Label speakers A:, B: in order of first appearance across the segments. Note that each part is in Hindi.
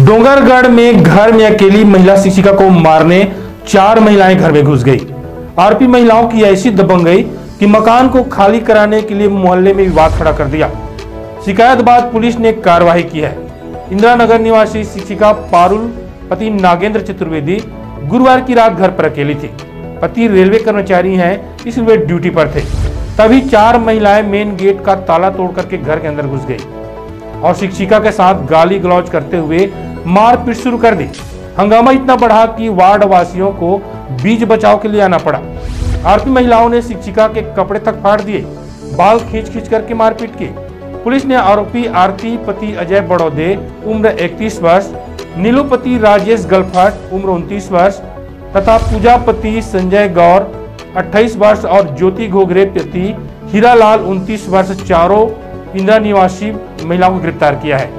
A: डोंगरगढ़ में घर में अकेली महिला शिक्षिका को मारने 4 महिलाएं घर में घुस गई। आरोपी महिलाओं की ऐसी दबंगई कि मकान को खाली कराने के लिए मोहल्ले में विवाद खड़ा कर दिया। शिकायत बाद पुलिस ने कार्रवाई की है। इंदिरा नगर निवासी शिक्षिका पारुल पति नागेंद्र चतुर्वेदी गुरुवार की रात घर पर अकेली थी। पति रेलवे कर्मचारी हैं, इसलिए वे ड्यूटी पर थे। तभी 4 महिलाएं मेन गेट का ताला तोड़ करके घर के अंदर घुस गई और शिक्षिका के साथ गाली गलौज करते हुए मारपीट शुरू कर दी। हंगामा इतना बढ़ा कि वार्ड वासियों को बीच बचाव के लिए आना पड़ा। आरोपी महिलाओं ने शिक्षिका के कपड़े तक फाड़ दिए, बाल खींच करके मारपीट की। पुलिस ने आरोपी आरती पति अजय बड़ौदे उम्र 31 वर्ष, नीलू पति राजेश गलफट उम्र 29 वर्ष तथा पूजा पति संजय गौर 28 वर्ष और ज्योति घोगरे पति हीरालाल 29 वर्ष चारों इंदिरा निवासी महिलाओं को गिरफ्तार किया है।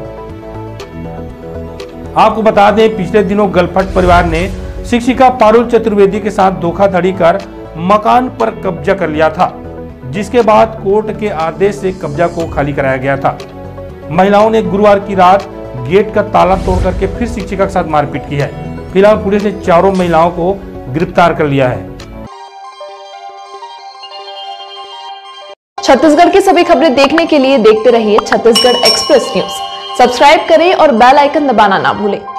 A: आपको बता दें, पिछले दिनों गलफट परिवार ने शिक्षिका पारुल चतुर्वेदी के साथ धोखाधड़ी कर मकान पर कब्जा कर लिया था, जिसके बाद कोर्ट के आदेश से कब्जा को खाली कराया गया था। महिलाओं ने गुरुवार की रात गेट का ताला तोड़ करके फिर शिक्षिका के साथ मारपीट की है। फिलहाल पुलिस ने चारों महिलाओं को गिरफ्तार कर लिया है।
B: छत्तीसगढ़ की सभी खबरें देखने के लिए देखते रहिए छत्तीसगढ़ एक्सप्रेस न्यूज। सब्सक्राइब करें और बेल आइकन दबाना ना भूलें।